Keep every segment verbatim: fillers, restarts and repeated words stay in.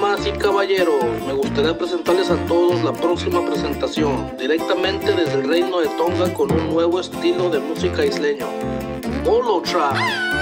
Damas y caballeros, me gustaría presentarles a todos la próxima presentación, directamente desde el reino de Tonga con un nuevo estilo de música isleño, Molo Trap.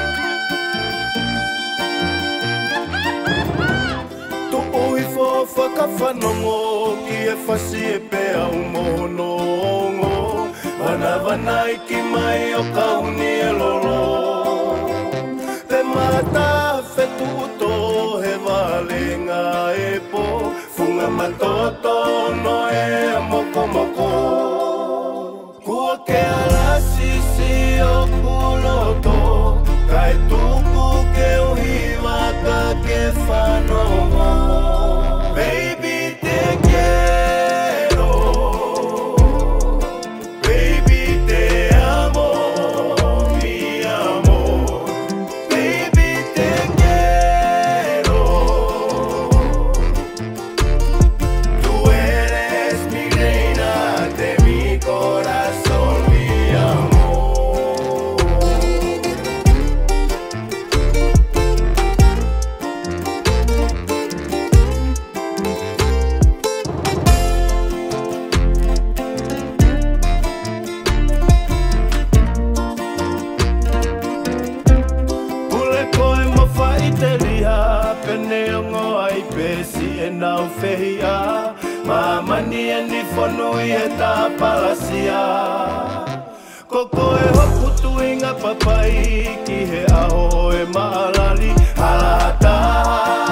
Tu'ui fo whakawhanongo ki e whasi e pēa umohonongo Wana wana iki mai o kauni e lolo Te mata whetu uto he walenga e po Funga matoto no e a moko moko Kua ke ala sisi o kuloto Kai tuku ke uhiwa ka ke whanongo Baby te quiero Baby te amo, mi amor Baby te quiero Tú eres mi reina de mi corazón, mi amor Peneongo ai pesi e nau whehia Mamani e ni whanui e tā palasia Koko e hopu tuinga papai Ki he aho e maalali Halata